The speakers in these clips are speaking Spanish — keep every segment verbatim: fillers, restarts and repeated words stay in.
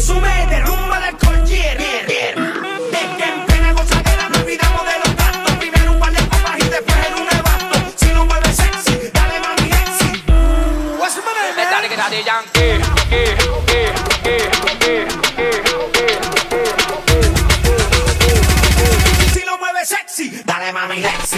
consume, derrumba el alcohol, yeah, yeah, yeah. Es que en plena gozadera nos olvidamos de los gastos. Primero un par de copas y después en un nevasto. Si lo mueves sexy, dale mami sexy. What's your name, man? Dale que Daddy Yankee, eh, eh, eh, eh, eh, eh. Si lo mueves sexy, dale mami sexy.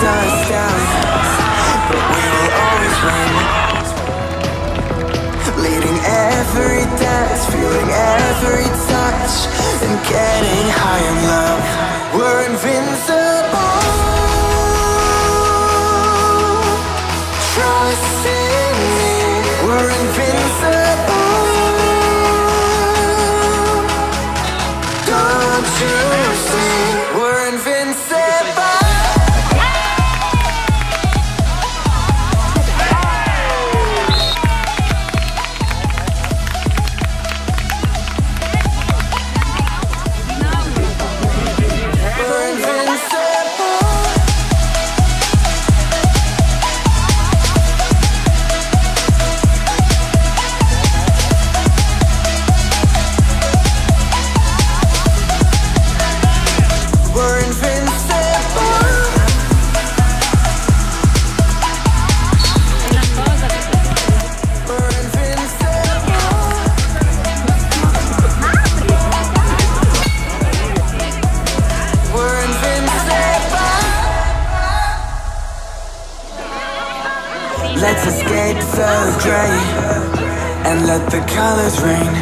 us down, but we will always win. Leading every dance, feeling every touch, and getting high in love. We're invincible. Trust in me. We're invincible. Don't you see? We're invincible. Let's escape the gray and let the colors rain.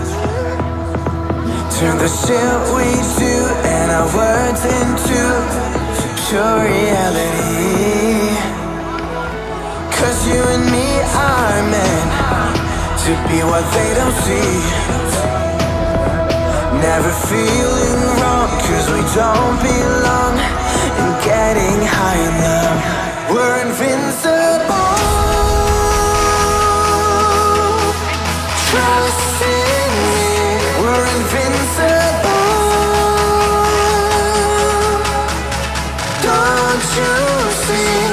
Turn the shit we do and our words into pure reality. Cause you and me are meant to be what they don't see. Never feeling wrong cause we don't belong. And getting high in love. We're invincible. Trust in me. We're invincible. Don't you see?